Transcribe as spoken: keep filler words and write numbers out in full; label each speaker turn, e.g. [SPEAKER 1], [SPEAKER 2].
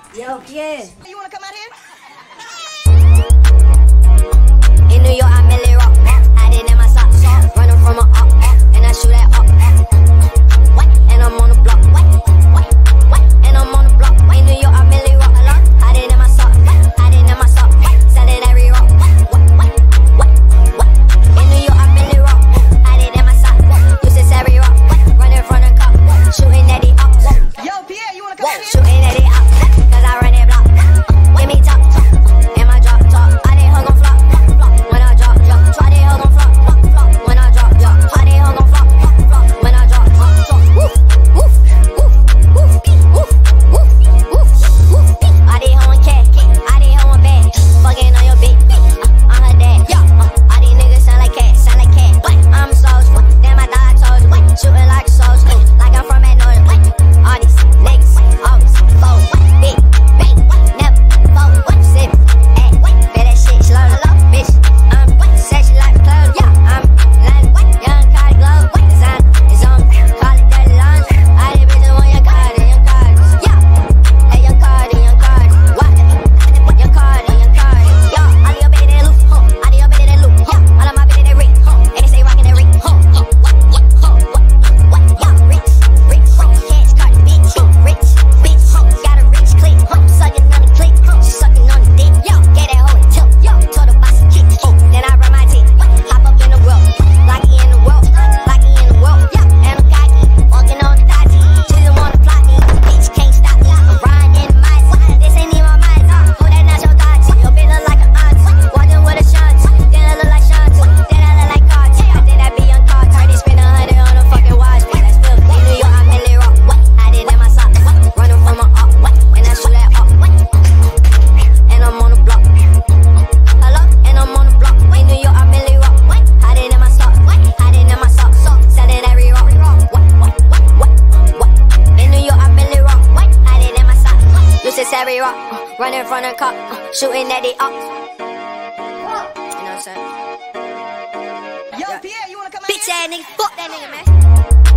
[SPEAKER 1] Yo, Pierre.
[SPEAKER 2] You wanna come out here?
[SPEAKER 3] In New York, I merely rock. Hiding in my socks. Running from a up, and I shoot that up. What? And I'm on the block. What? What? What? And I'm on the block. In New York, I merely rock. Hiding in my socks. Hiding in my socks. Selling every rock. What? What? What? What? In New York, I merely rock. Hiding in my socks. Uses every rock. Running from the cop. Shooting at the up.
[SPEAKER 2] Yo, Pierre, you wanna come out here?
[SPEAKER 3] Shooting at the up. Cause I run that block. Give me top. In my drop top. I didn't hug on flop. When I drop, yo. Try they hug on flop. When I drop, yo. Try they hug on flop. When I drop, woof, woof, woof, woof, woof, woof, woof, woof. I did hug on cat. I did hug on bad. Fucking on your bitch. Uh, I'm her dad. Yo. Uh, all these niggas sound like cat. Sound like cat. What? I'm a soldier. Damn, I thought I told you. What? Shooting like a soldier. Like I'm from Magnolia. What? All these niggas always fold. Big bang. Never fold. What? Sip. Ay. Bet that shit slow. Hello, bitch. I'm sexy like a cloud. Yeah. I'm like young Cardi Glow. Design is on. Call it dirty laundry. All these bitches want your Cardi, your Cardi. Yeah. Hey, your Cardi, your Cardi. What? Your Cardi, your Cardi. Yo, all of your bitches they loop. All of your bitches they loop. All of my bitches they rich. And they say rockin' that rich. What? What? What? What? Yo, rich, rich. Cash card, bitch. Rich, bitch. Got a rich click. Sucking on the click. She sucking on the dick. Yo, get that hoe a tilt. Yo, told her boss a kick. Then I run my teeth. Hop up in the world. Like he in the world. Like he in the world. Yeah, and I'm cocky. Walking on the dodgy. She just wanna plot me. Bitch can't stop me. I'm riding in my mind. This ain't even my mind. Oh, that not your dodgy. Your bitch look like an auntie. Walking with a shanty. Then I look like shanty. Then I look like Carti. I think that be on Carti. Heard they spend a hundred on a fucking watch. Bitch, that's filthy. In New York, I merely rock. What? Hiding in my socks. What? Running from a up. What? And I shoot that up. What? And I'm on the block. Hello? And I'm on the block. In New York, I merely rock. What? Hiding in my socks. What? Hiding in my socks. Selling every rock. What? What? What? What? What? In New York, I merely rock. What? Hiding in my socks. Uses every rock. Running from the cop. Shooting at the up. You know what I'm saying?
[SPEAKER 2] Yo,
[SPEAKER 3] Yeah.
[SPEAKER 2] Pierre, you wanna come out
[SPEAKER 3] Bitch
[SPEAKER 2] here?
[SPEAKER 3] ass nigga. Fuck that nigga, man.